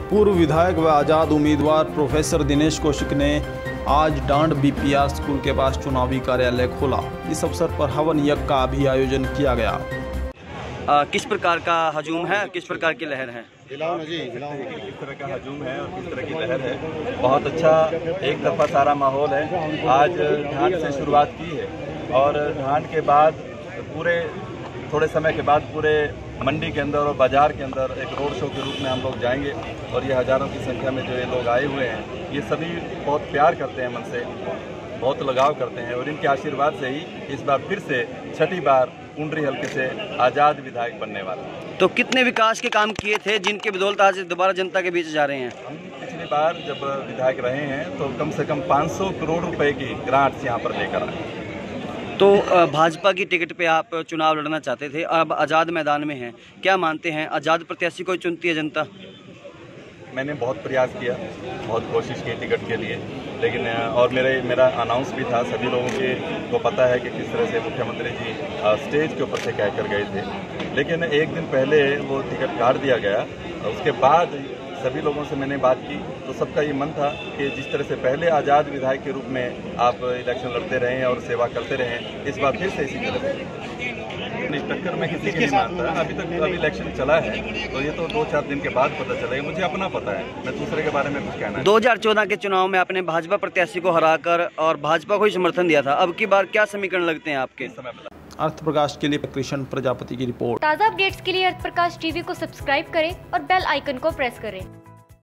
पूर्व विधायक व आज़ाद उम्मीदवार प्रोफेसर दिनेश कौशिक ने आज डांड बीपीआर स्कूल के पास चुनावी कार्यालय खोला। इस अवसर पर हवन यज्ञ का भी आयोजन किया गया। किस प्रकार का हजूम है, किस प्रकार की लहर है? किस तरह का हजूम है और किस तरह की लहर है। बहुत अच्छा एक तरफा सारा माहौल है। आज धान से शुरुआत की है और धान के बाद पूरे थोड़े समय के बाद पूरे मंडी के अंदर और बाजार के अंदर एक रोड शो के रूप में हम लोग जाएंगे और ये हज़ारों की संख्या में जो ये लोग आए हुए हैं, ये सभी बहुत प्यार करते हैं, मन से बहुत लगाव करते हैं और इनके आशीर्वाद से ही इस बार फिर से छठी बार कुंडरी हल्के से आज़ाद विधायक बनने वाला। तो कितने विकास के काम किए थे जिनके बदौलत आज दोबारा जनता के बीच जा रहे हैं? हम पिछली बार जब विधायक रहे हैं तो कम से कम 500 करोड़ रुपए की ग्रांट्स यहाँ पर लेकर आए। तो भाजपा की टिकट पे आप चुनाव लड़ना चाहते थे, अब आज़ाद मैदान में हैं, क्या मानते हैं आज़ाद प्रत्याशी को चुनती है जनता? मैंने बहुत प्रयास किया, बहुत कोशिश की टिकट के लिए, लेकिन और मेरा अनाउंस भी था, सभी लोगों को पता है कि किस तरह से मुख्यमंत्री जी स्टेज के ऊपर से कहकर गए थे, लेकिन एक दिन पहले वो टिकट काट दिया गया। उसके बाद सभी लोगों से मैंने बात की तो सबका ये मन था कि जिस तरह से पहले आज़ाद विधायक के रूप में आप इलेक्शन लड़ते रहे और सेवा करते रहे, इस बार फिर से इसी तरह से टक्कर में किसी की नहीं मानता। अभी इलेक्शन चला है तो ये तो 2-4 दिन के बाद पता चलेगा। मुझे अपना पता है, मैं दूसरे के बारे में कुछ कहना है। 2014 के चुनाव में आपने भाजपा प्रत्याशी को हराकर और भाजपा को ही समर्थन दिया था, अब की बार क्या समीकरण लगते हैं आपके? अर्थ प्रकाश के लिए कृष्ण प्रजापति की रिपोर्ट। ताज़ा अपडेट्स के लिए अर्थ प्रकाश टीवी को सब्सक्राइब करें और बेल आइकन को प्रेस करें।